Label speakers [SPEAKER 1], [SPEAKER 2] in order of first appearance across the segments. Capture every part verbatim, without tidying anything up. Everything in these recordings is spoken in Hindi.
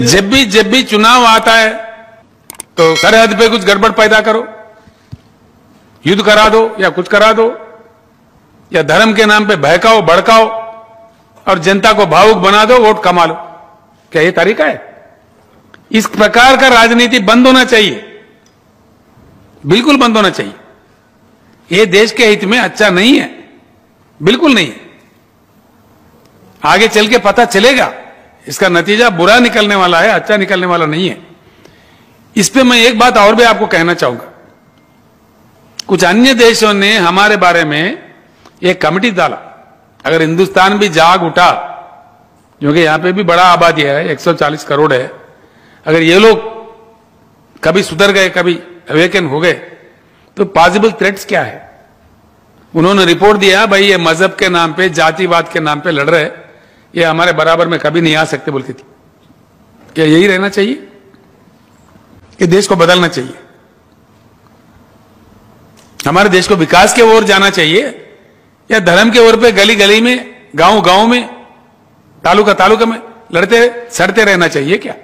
[SPEAKER 1] जब भी जब भी चुनाव आता है तो सरहद पे कुछ गड़बड़ पैदा करो, युद्ध करा दो या कुछ करा दो, या धर्म के नाम पे बहकाओ भड़काओ और जनता को भावुक बना दो, वोट कमा लो। क्या ये तरीका है? इस प्रकार का राजनीति बंद होना चाहिए, बिल्कुल बंद होना चाहिए। ये देश के हित में अच्छा नहीं है, बिल्कुल नहीं है। आगे चल के पता चलेगा, इसका नतीजा बुरा निकलने वाला है, अच्छा निकलने वाला नहीं है। इस पे मैं एक बात और भी आपको कहना चाहूंगा। कुछ अन्य देशों ने हमारे बारे में एक कमेटी डाला। अगर हिंदुस्तान भी जाग उठा, क्योंकि यहां पे भी बड़ा आबादी है, एक सौ चालीस करोड़ है, अगर ये लोग कभी सुधर गए, कभी अवेकन हो गए, तो पॉसिबल थ्रेट्स क्या है? उन्होंने रिपोर्ट दिया, भाई ये मजहब के नाम पे, जातिवाद के नाम पे लड़ रहे, ये हमारे बराबर में कभी नहीं आ सकते बोलती थी। क्या यही रहना चाहिए? ये देश को बदलना चाहिए, हमारे देश को विकास के ओर जाना चाहिए, या धर्म के ओर पे गली गली में, गांव गांव में, तालुका तालुका में लड़ते सड़ते रहना चाहिए? क्या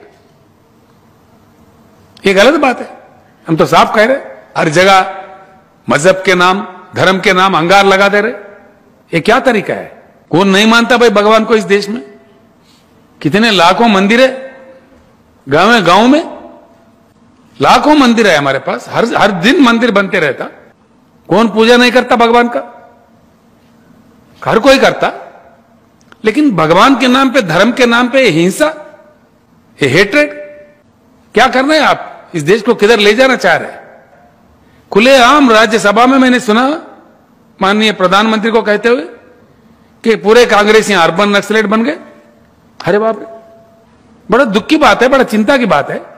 [SPEAKER 1] ये गलत बात है? हम तो साफ कह रहे, हर जगह मजहब के नाम, धर्म के नाम अंगार लगा दे रहे। ये क्या तरीका है? कौन नहीं मानता भाई भगवान को इस देश में? कितने लाखों मंदिर है, गांव गांव में लाखों मंदिर है हमारे पास, हर हर दिन मंदिर बनते रहता। कौन पूजा नहीं करता भगवान का? हर कोई करता। लेकिन भगवान के नाम पे, धर्म के नाम पे हिंसा, ये हेट्रेड, क्या करना है आप? इस देश को किधर ले जाना चाह रहे हैं? खुलेआम राज्यसभा में मैंने सुना माननीय प्रधानमंत्री को कहते हुए कि पूरे कांग्रेसी अर्बन नक्सलेट बन गए। अरे बाप रे, बड़ा दुख की बात है, बड़ा चिंता की बात है।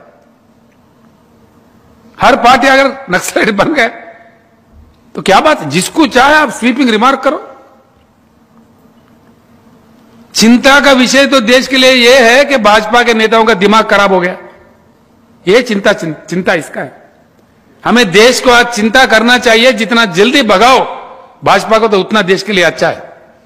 [SPEAKER 1] हर पार्टी अगर नक्सलेट बन गए तो क्या बात है? जिसको चाहे आप स्वीपिंग रिमार्क करो। चिंता का विषय तो देश के लिए यह है कि भाजपा के नेताओं का दिमाग खराब हो गया। यह चिंता चिंता इसका है। हमें देश को आज चिंता करना चाहिए, जितना जल्दी भगाओ भाजपा को तो उतना देश के लिए अच्छा है।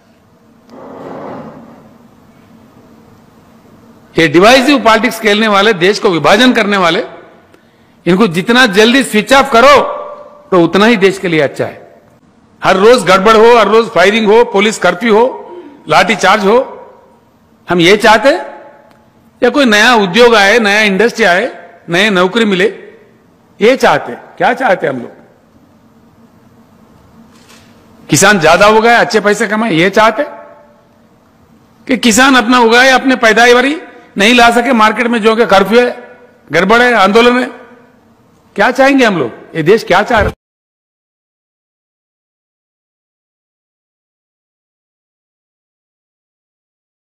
[SPEAKER 1] ये डिवाइसिव पॉलिटिक्स खेलने वाले, देश को विभाजन करने वाले, इनको जितना जल्दी स्विच ऑफ करो तो उतना ही देश के लिए अच्छा है। हर रोज गड़बड़ हो, हर रोज फायरिंग हो, पुलिस कर्फ्यू हो, लाठी चार्ज हो, हम ये चाहते हैं? या कोई नया उद्योग आए, नया इंडस्ट्री आए, नए नौकरी मिले, ये चाहते हैं? क्या चाहते हैं हम लोग? किसान ज्यादा हो गए, अच्छे पैसे कमाए, ये चाहते कि किसान अपना उगाए, अपने पैदावारी नहीं ला सके मार्केट में, जो कि कर्फ्यू है, गड़बड़ है, आंदोलन है? क्या चाहेंगे हम लोग? ये देश क्या चाह रहे?